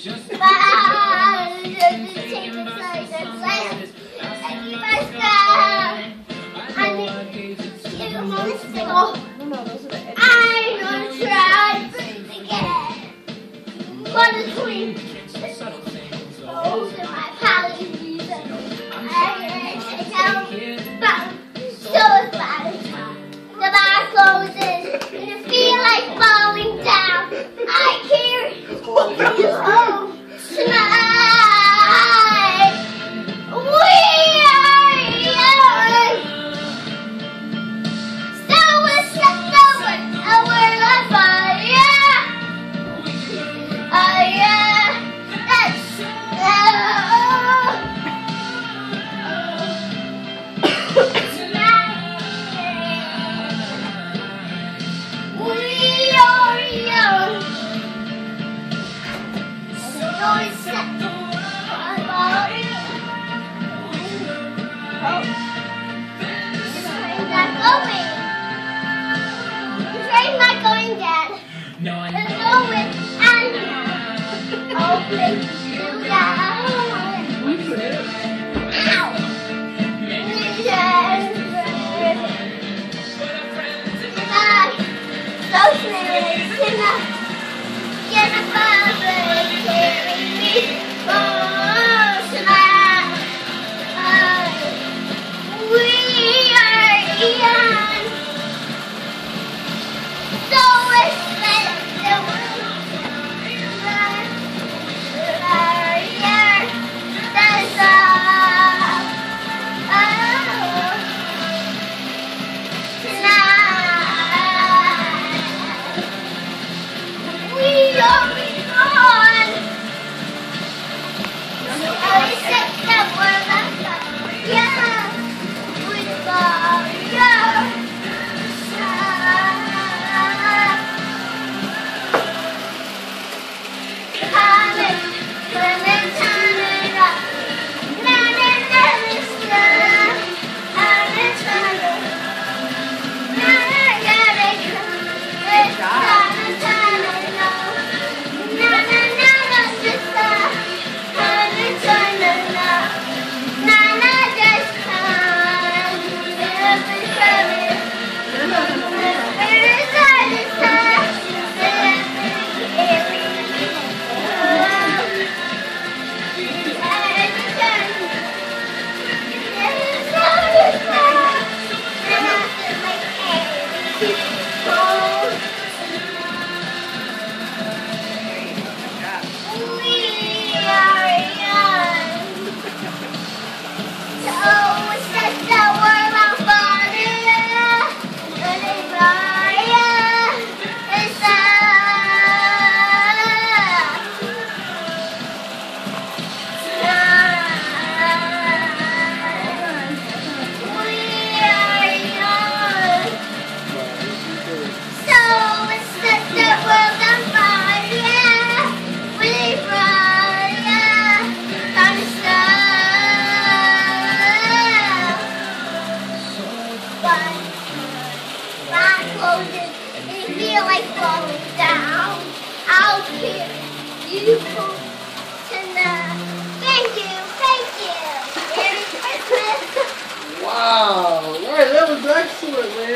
I'm gonna try this again. But between those are my policies. I take out so it's bad. The bar closes and you feel like falling down. I carry you home tonight. We are young. So it's just over. We're on fire. Oh yeah. That's No, I know. Wow, that was excellent, man.